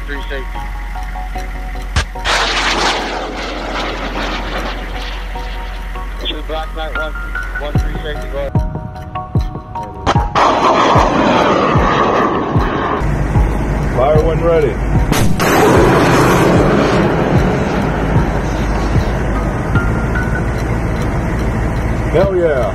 1-3 safety. This is Black Knight 1-3 safety, go ahead. Fire when ready. Hell yeah.